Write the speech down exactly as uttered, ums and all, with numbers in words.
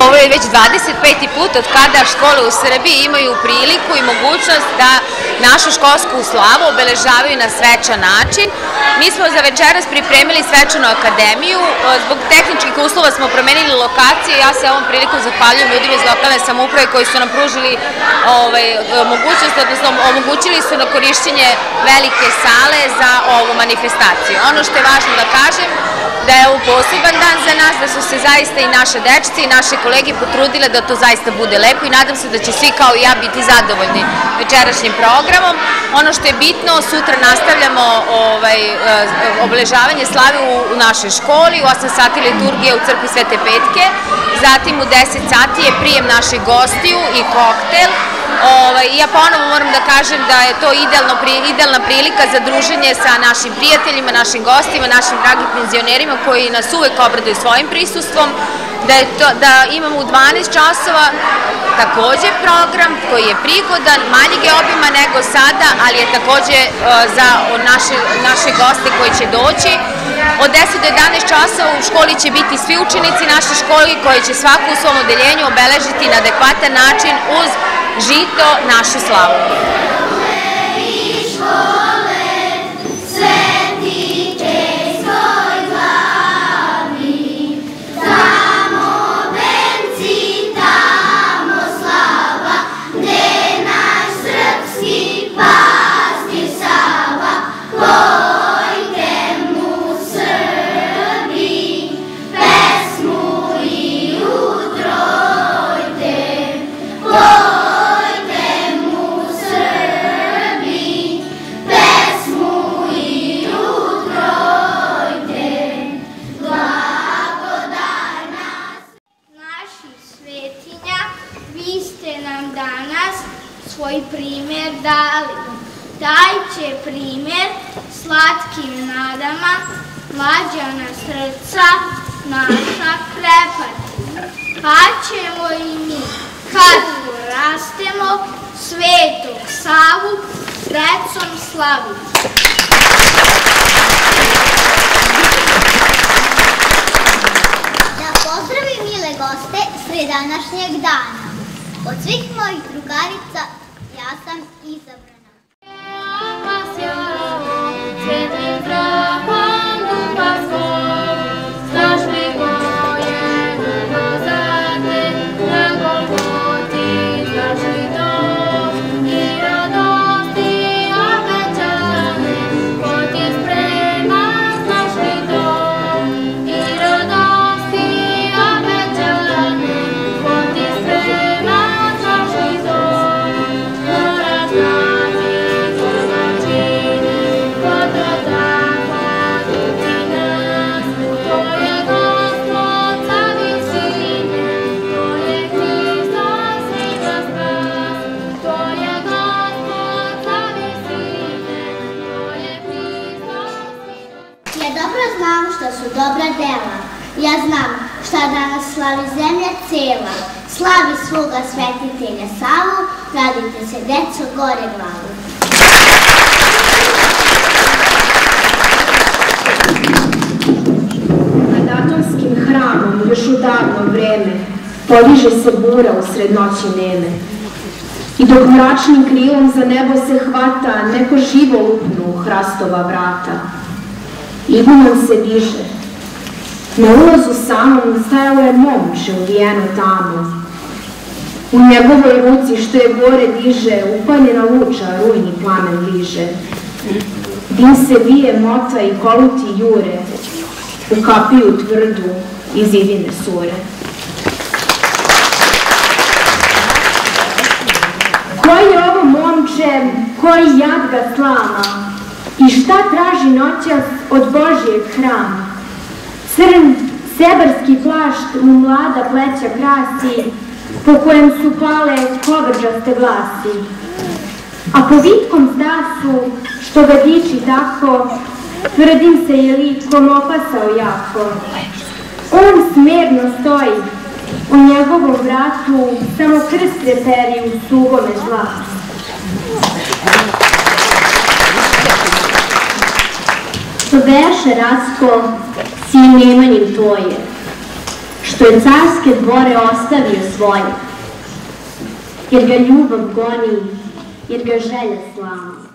Ovo je već dvadeset peti put od kada škole u Srbiji imaju priliku i mogućnost da našu školsku slavu obeležavaju na svečan način. Mi smo za večeras pripremili svečanu akademiju. Zbog tehničkih uslova smo promenili lokacije. Ja se ovom priliku zahvaljujem ljudima iz lokalne samouprave koji su nam pružili mogućnost, odnosno omogućili su na korišćenje velike sale za ovu manifestaciju. Ono što je važno da kažem, da je ovo poseban dan za nas, da su se zaista i naše dečci i naše kolege potrudile da to zaista bude lepo i nadam se da će svi kao i ja biti zadovoljni večerašnjim programom. Ono što je bitno, sutra nastavljamo obeležavanje slave u našoj školi, u osam sati liturgije u crkvi Svete Petke, zatim u deset sati je prijem naših gostiju i koktel. Ja ponovo moram da kažem da je to idealna prilika za druženje sa našim prijateljima, našim gostima, našim dragim penzionerima koji nas uvek obraduju svojim prisustvom, da imamo u dvanaest časova takođe program koji je prigodan, manjeg je obima nego sada, ali je takođe za naše goste koji će doći. Od deset do jedanaest časova u školi će biti svi učenici naše škole koji će svako u svom odeljenju obeležiti na adekvatan način uz žito našu slavu. Svoj primjer dali, taj će primjer slatkim nadama mlađana srca naša krepati, pa ćemo i mi, kad porastemo, Svetog Savu decom slaviti. Da pozdravim mile goste sred današnjeg dana. Od svih mojih drugarica ja sam izabrana. Dobra dela. Ja znam šta danas slavi zemlja cela. Slavi svoga svetitelja Savu, radite se, deco, gore glavu. Nad Atomskim hramom još u davno vreme podiže se bura usred noći neme. I dok mračnim krilom za nebo se hvata, neko živo lupnu u hrastova vrata. Iguman se diže. Na ulazu samom stajalo je momče uvijeno tamo. U njegovoj ruci što je gore diže, upaljena luča rujni plamen liže. Dim se vije, mota i koluti jure, u kapiju tvrdu i zidine sure. Koji je ovo momče, koji jad ga slama i šta traži noćas od Božijeg hrama? Crn, sebarski plašt mu mlada pleća krasi, po kojem su pale kovrđaste glasi. A po vitkom zdasu, što ga diči tako, tvrdim se je likom opasao jako. On smerno stoji, u njegovom vratu samo krst reperi u sugome zlatu. Što beše Rasko, sin Nemanjin tvoje, što je carske dvore ostavio svoje, jer ga ljubav goni, jer ga želja slama.